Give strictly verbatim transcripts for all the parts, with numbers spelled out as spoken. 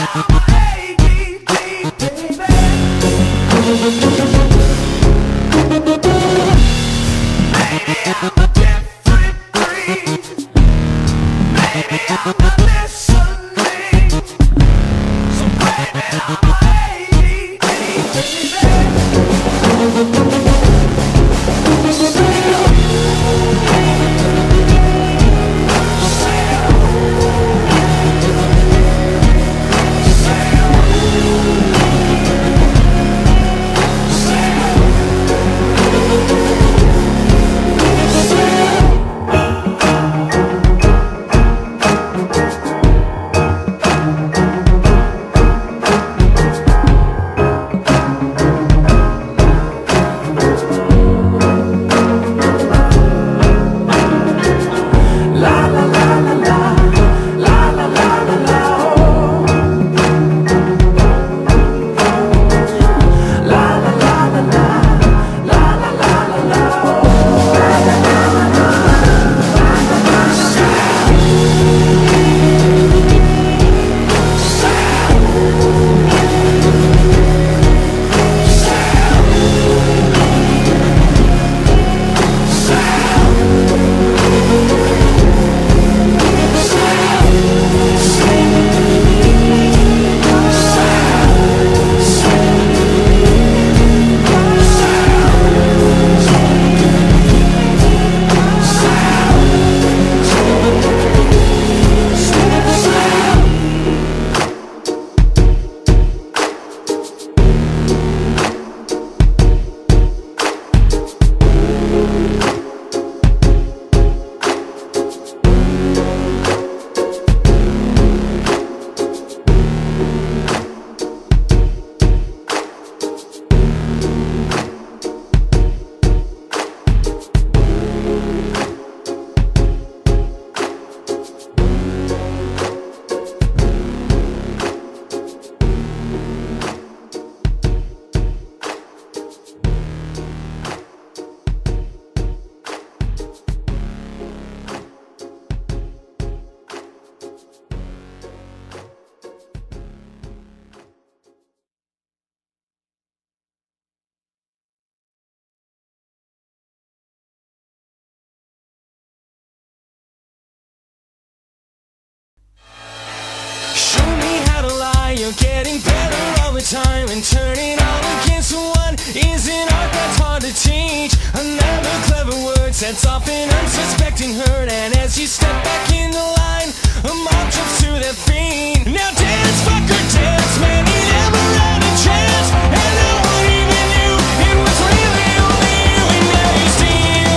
You're getting better all the time, and turning all against one is an art that's hard to teach. Another clever word sets off an unsuspecting hurt, and as you step back in the line, a mob jumps to their feet. Now dance, fucker, dance, man, he never had a chance, and no one even knew it was really only you, and now you steal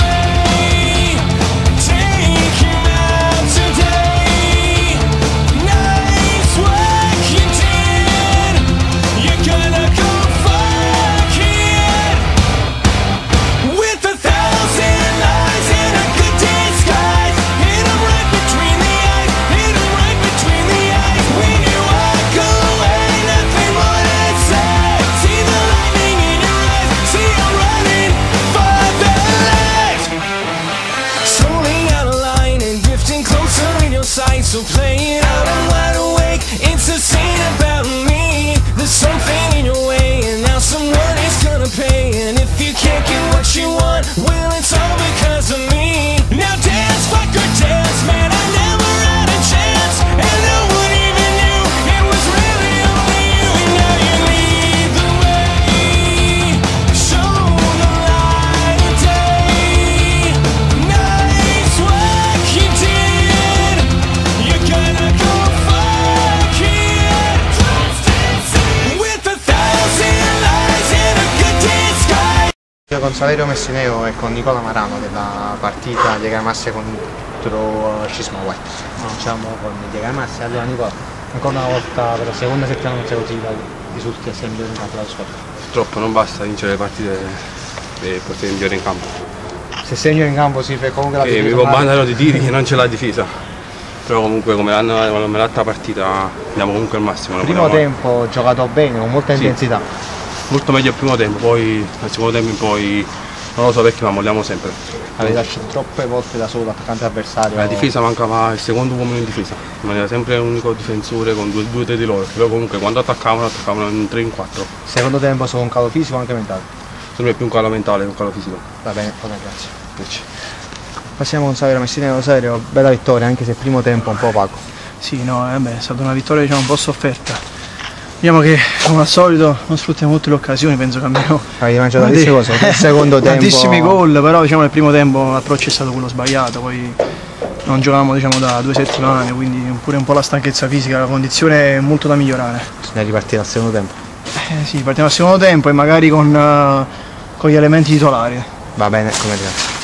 away. Take him out today. Nice work you did. You're gonna go fuck it with a thousand lies and a good disguise. Hit 'em right between the eyes. Hit 'em right between the eyes. When you walk away, nothing more to say. See the lightning in your eyes. See 'em running for their lives. Strolling out of line and drifting closer in your sight. So play it out, I'm wide awake. It's a scene about me. There's something in your way, and now someone is gonna pay. And if you can't get what you want, well, it's all because of me. Now dance, fucker, dance, man, I never had a chance, and no one even knew it was really only you. And now you lead the way. Show the light of day. Nice work you did. You're gonna go fuck it with a thousand lies and a good disguise. Con Saverio Messineo e con Nicola Marano della partita Diego Massi contro Scisma White. Cominciamo con Diego Massi. Allora Nicola, ancora una volta per la seconda settimana consecutiva risulti essere migliore in campo della squadra. Purtroppo non basta vincere le partite e portare migliore in campo. Se sei migliore in campo si fa comunque la E mi comandano di tiri che non ce l'ha difesa. Però comunque come l'altra partita diamo comunque il massimo. Il primo tempo ho giocato bene, con molta Sì. intensità. Molto meglio il primo tempo, poi nel secondo tempo in poi non lo so perché ma molliamo sempre. Avete lasciato troppe volte da solo l'attaccante avversario. La difesa mancava il secondo uomo in difesa, rimaneva sempre l'unico difensore con due o tre di loro, però comunque quando attaccavano attaccavano in tre in quattro. Secondo tempo solo un calo fisico o anche mentale? Secondo me è più un calo mentale che un calo fisico. Va bene, ok, grazie. Invece. Passiamo con Saverio Messineo. Saverio, bella vittoria, anche se il primo tempo un po' opaco. Sì, no, eh beh, è stata una vittoria diciamo, un po' sofferta. Diciamo che come al solito non sfruttiamo tutte le occasioni, penso che almeno Avete mangiato tantissime cose, il secondo tempo. Tantissimi gol, però diciamo nel primo tempo l'approccio è stato quello sbagliato, poi non giocavamo diciamo, da due settimane, quindi pure un po' la stanchezza fisica, la condizione è molto da migliorare. Bisogna ripartire al secondo tempo. Eh, sì, partiamo al secondo tempo e magari con, uh, con gli elementi titolari. Va bene, come grazie.